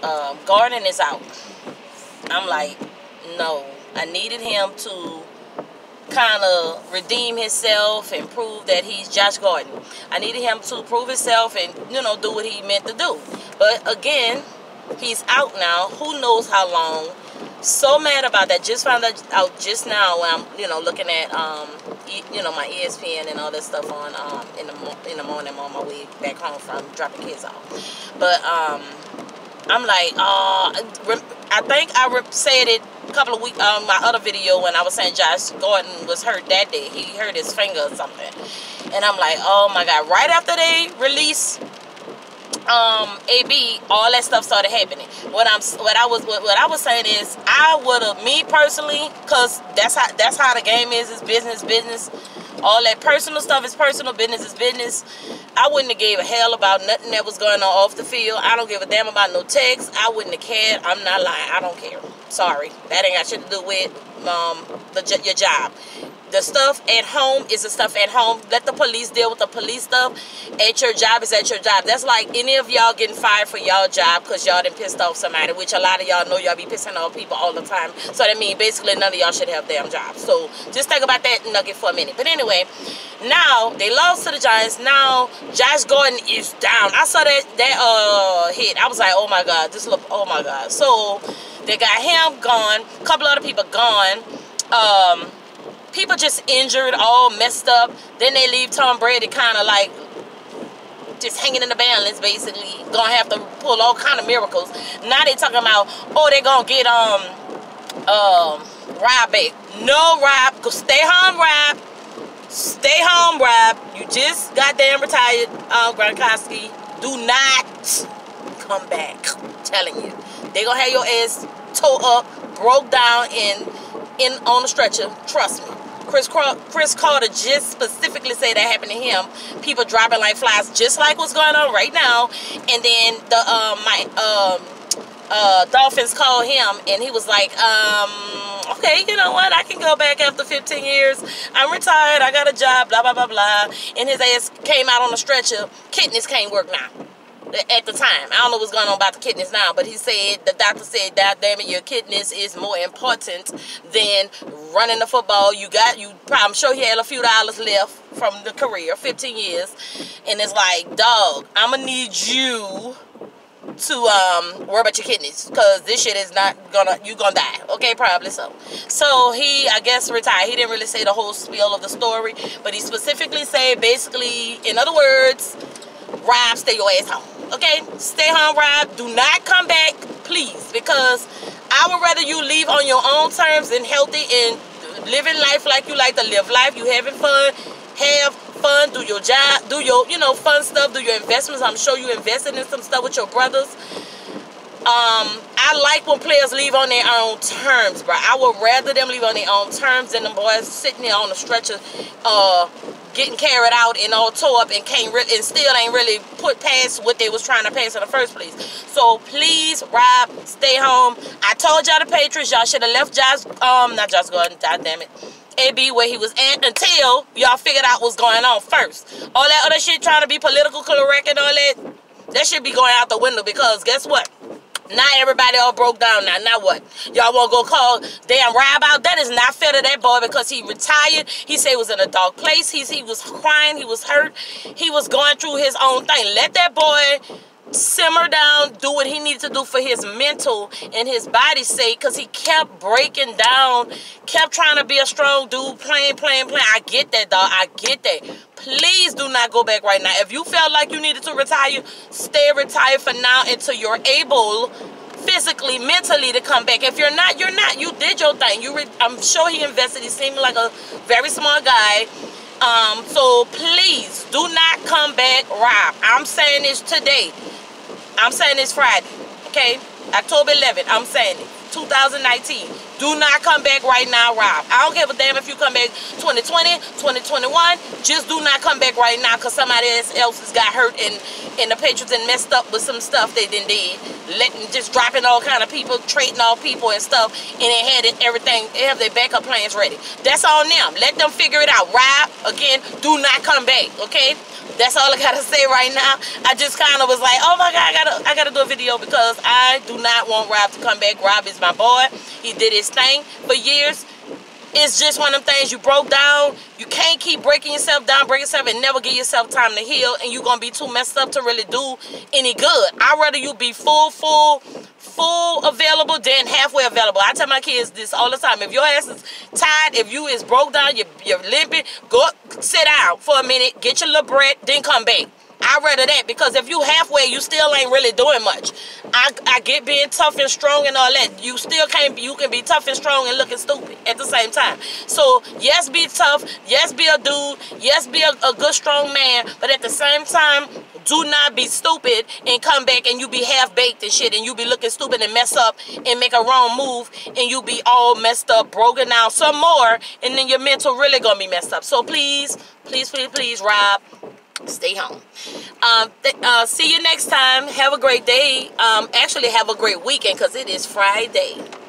Gordon is out. I'm like, no. I needed him to kind of redeem himself and prove that he's Josh Gordon. I needed him to prove himself and, you know, do what he meant to do. But again, he's out now. Who knows how long. So mad about that. Just found out just now when I'm, you know, looking at, you know, my ESPN and all that stuff on in the morning on my way back home from dropping kids off. But I'm like, I think I said it a couple of weeks on my other video when I was saying Josh Gordon was hurt that day. He hurt his finger or something. And I'm like, oh my God. Right after they released AB, all that stuff started happening. What I was saying is, I would have, me personally, cause that's how the game is. It's business. All that personal stuff is personal, business is business. I wouldn't have gave a hell about nothing that was going on off the field. I don't give a damn about no text. I wouldn't have cared. I'm not lying. I don't care. Sorry, that ain't got shit to do with your job. The stuff at home is the stuff at home. Let the police deal with the police stuff. At your job is at your job. That's like any of y'all getting fired for y'all job because y'all done pissed off somebody, which a lot of y'all know y'all be pissing off people all the time. So that means basically none of y'all should have damn jobs. So just think about that nugget for a minute. But anyway, now they lost to the Giants. Now Josh Gordon is down. I saw that hit. I was like, oh my God, this look, oh my God. So they got him gone. A couple other people gone. People just injured, all messed up. Then they leave Tom Brady kind of like just hanging in the balance, basically. Gonna have to pull all kind of miracles. Now they talking about, oh, they gonna get Rob back. No, Rob, go stay home, Rob. Stay home, Rob. You just goddamn retired, Gronkowski. Do not come back. I'm telling you, they gonna have your ass tore up, broke down, and on the stretcher. Trust me. Chris Carter just specifically said that happened to him. People dropping like flies, just like what's going on right now. And then the Dolphins called him, and he was like, okay, you know what? I can go back after 15 years. I'm retired. I got a job. Blah blah blah blah. And his ass came out on the stretcher. Kidneys can't work now. At the time, I don't know what's going on about the kidneys now, but he said, the doctor said, God damn it, your kidneys is more important than running the football. I'm sure he had a few dollars left from the career, 15 years, and it's like, dog, I'm gonna need you to worry about your kidneys, because this shit is not gonna, you gonna die. Okay, probably so. So he, I guess, retired. He didn't really say the whole spiel of the story, but he specifically said, basically, in other words, Rob, stay your ass home. Okay? Stay home, Rob. Do not come back, please. Because I would rather you leave on your own terms and healthy and living life like you like to live life. You having fun. Have fun. Do your job. Do your, you know, fun stuff. Do your investments. I'm sure you invested in some stuff with your brothers. I like when players leave on their own terms, bro. I would rather them leave on their own terms than the boys sitting there on the stretcher, getting carried out and all tore up and and still ain't really put past what they was trying to pass in the first place. So please, Rob, stay home. I told y'all the Patriots, y'all should have left Josh, not Josh Gordon, god damn it, AB where he was at until y'all figured out what's going on first. All that other shit trying to be political correct and all that should be going out the window, because guess what? Now everybody all broke down now. Now what? Y'all want to go call damn Rob out? That is not fair to that boy, because he retired. He said he was in a dark place. He was crying. He was hurt. He was going through his own thing. Let that boy simmer down, do what he needs to do for his mental and his body's sake, because he kept breaking down, kept trying to be a strong dude, playing. I get that, dog. I get that. Please do not go back right now. If you felt like you needed to retire, stay retired for now until you're able physically, mentally to come back. If you're not, you're not. You did your thing. I'm sure he invested. He seemed like a very smart guy. So please do not come back, Rob. I'm saying this today. I'm saying this Friday, okay? October 11th, I'm saying it. 2019. Do not come back right now, Rob. I don't give a damn if you come back 2020, 2021. Just do not come back right now, because somebody else has got hurt and the Patriots and messed up with some stuff they did. Just dropping all kind of people, trading all people and stuff, and they had everything. They have their backup plans ready. That's on them. Let them figure it out. Rob, again, do not come back. Okay. That's all I gotta say right now. I just kind of was like, oh my God, I gotta do a video, because I do not want Rob to come back. Rob is my boy. He did his thing for years. It's just one of them things. You broke down. You can't keep breaking yourself down, break yourself, and never give yourself time to heal, and you're gonna be too messed up to really do any good. I'd rather you be full available than halfway available. I tell my kids this all the time. If your ass is tired, if you is broke down, you're limping, go sit down for a minute, get your little bread, then come back. I'd rather that, because if you halfway, you still ain't really doing much. I get being tough and strong and all that. You still can't. You can be tough and strong and looking stupid at the same time. So yes, be tough. Yes, be a dude. Yes, be a good strong man. But at the same time, do not be stupid and come back and you be half-baked and shit, and you be looking stupid and mess up and make a wrong move, and you be all messed up, broken down some more, and then your mental really gonna be messed up. So please, please, please, please, Rob, stay home. See you next time. Have a great day. Actually, have a great weekend, because it is Friday.